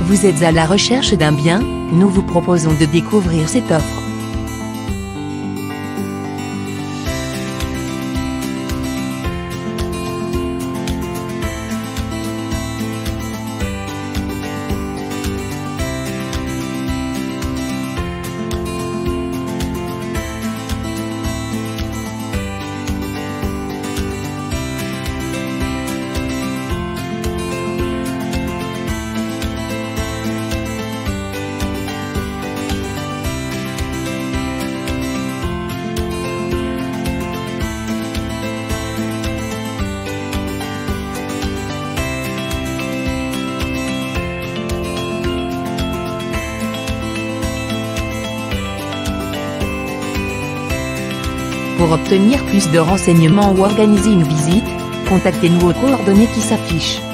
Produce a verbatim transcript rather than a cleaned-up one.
Vous êtes à la recherche d'un bien? Nous vous proposons de découvrir cette offre. Pour obtenir plus de renseignements ou organiser une visite, contactez-nous aux coordonnées qui s'affichent.